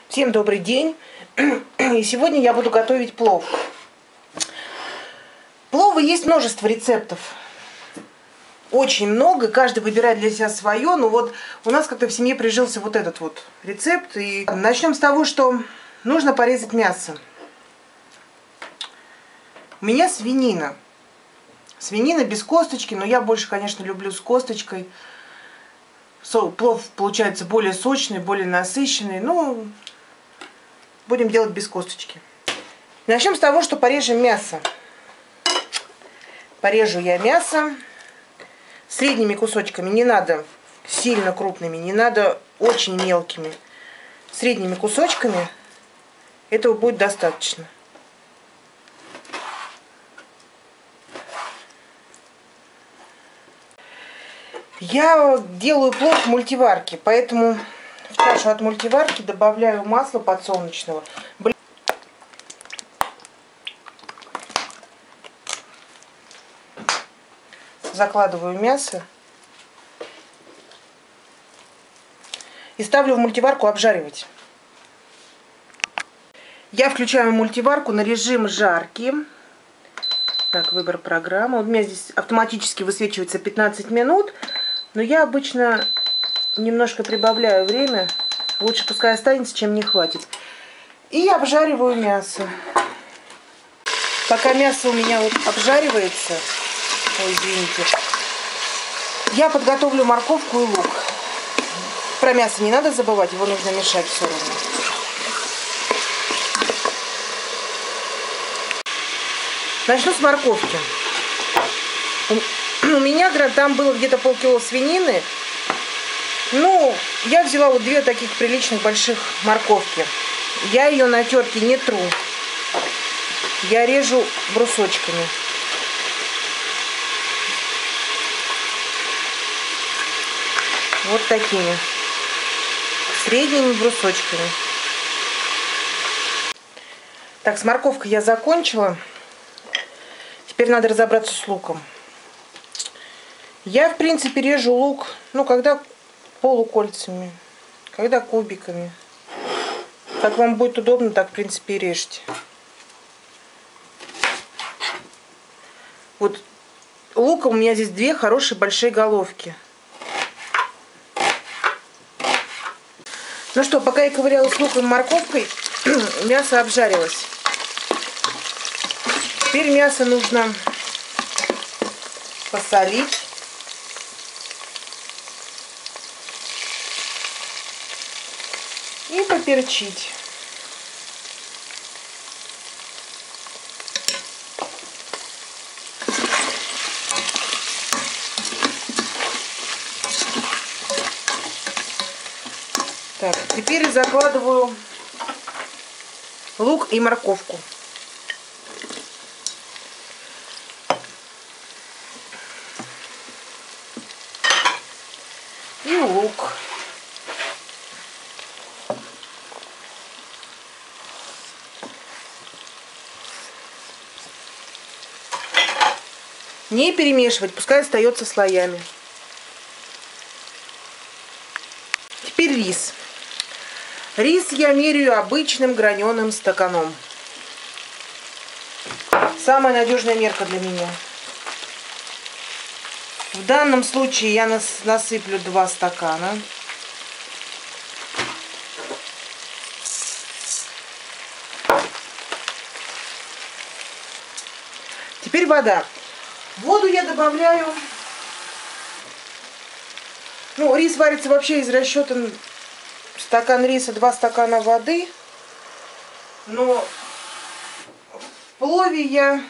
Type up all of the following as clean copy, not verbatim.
Всем добрый день! И сегодня я буду готовить плов. Плова есть множество рецептов. Очень много, каждый выбирает для себя свое. Но вот у нас как-то в семье прижился вот этот вот рецепт. И начнем с того, что нужно порезать мясо. У меня свинина. Свинина без косточки, но я больше, конечно, люблю с косточкой. Плов получается более сочный, более насыщенный. Ну, будем делать без косточки. Начнем с того, что порежем мясо. Порежу я мясо средними кусочками. Не надо сильно крупными, не надо очень мелкими. Средними кусочками этого будет достаточно. Я делаю плов в мультиварке, поэтому в чашу от мультиварки добавляю масло подсолнечного. Закладываю мясо и ставлю в мультиварку обжаривать. Я включаю мультиварку на режим жаркий. Так, выбор программы. Вот у меня здесь автоматически высвечивается 15 минут. Но я обычно немножко прибавляю время. Лучше пускай останется, чем не хватит. И обжариваю мясо. Пока мясо у меня вот обжаривается, ой, извините, я подготовлю морковку и лук. Про мясо не надо забывать, его нужно мешать все равно. Начну с морковки. У меня там было где-то полкило свинины. Ну, я взяла вот две таких приличных больших морковки. Я ее на терке не тру. Я режу брусочками. Вот такими. Средними брусочками. Так, с морковкой я закончила. Теперь надо разобраться с луком. Я, в принципе, режу лук, ну, когда полукольцами, когда кубиками. Как вам будет удобно, так, в принципе, и режьте. Вот лука у меня здесь две хорошие большие головки. Ну что, пока я ковыряла с луком и морковкой, мясо обжарилось. Теперь мясо нужно посолить. И поперчить. Так, теперь закладываю лук и морковку. И лук. Не перемешивать, пускай остается слоями. Теперь рис. Рис я меряю обычным граненым стаканом. Самая надежная мерка для меня. В данном случае я насыплю 2 стакана. Теперь вода. Воду я добавляю. Ну, рис варится вообще из расчета стакан риса, 2 стакана воды. Но в плове я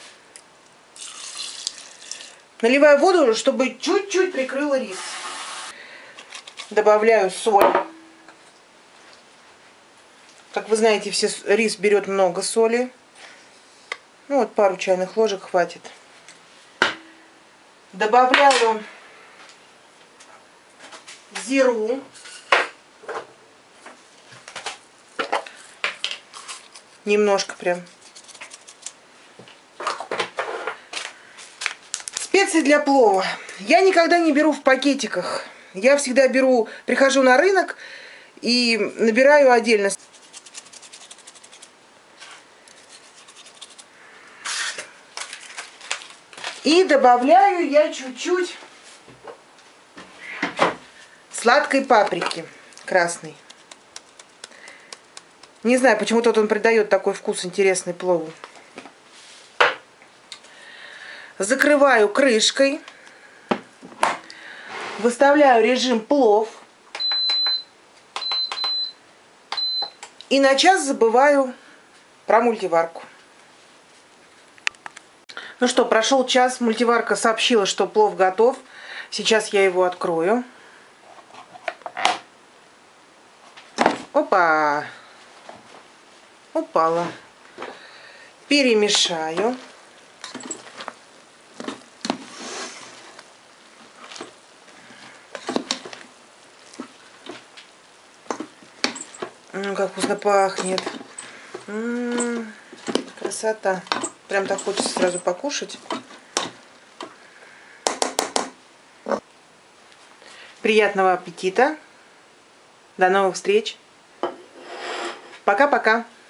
наливаю воду, чтобы чуть-чуть прикрыла рис. Добавляю соль. Как вы знаете, рис берет много соли. Ну вот пару чайных ложек хватит. Добавляю зиру. Немножко прям. Специи для плова. Я никогда не беру в пакетиках. Я всегда прихожу на рынок И набираю отдельно. И добавляю я чуть-чуть сладкой паприки красной. Не знаю, почему-то он придает такой вкус интересный плову. Закрываю крышкой. Выставляю режим плов. И на час забываю про мультиварку. Ну что, прошел час, мультиварка сообщила, что плов готов. Сейчас я его открою. Опа! Упала. Перемешаю. Как вкусно пахнет. Красота. Прям так хочется сразу покушать. Приятного аппетита. До новых встреч. Пока-пока.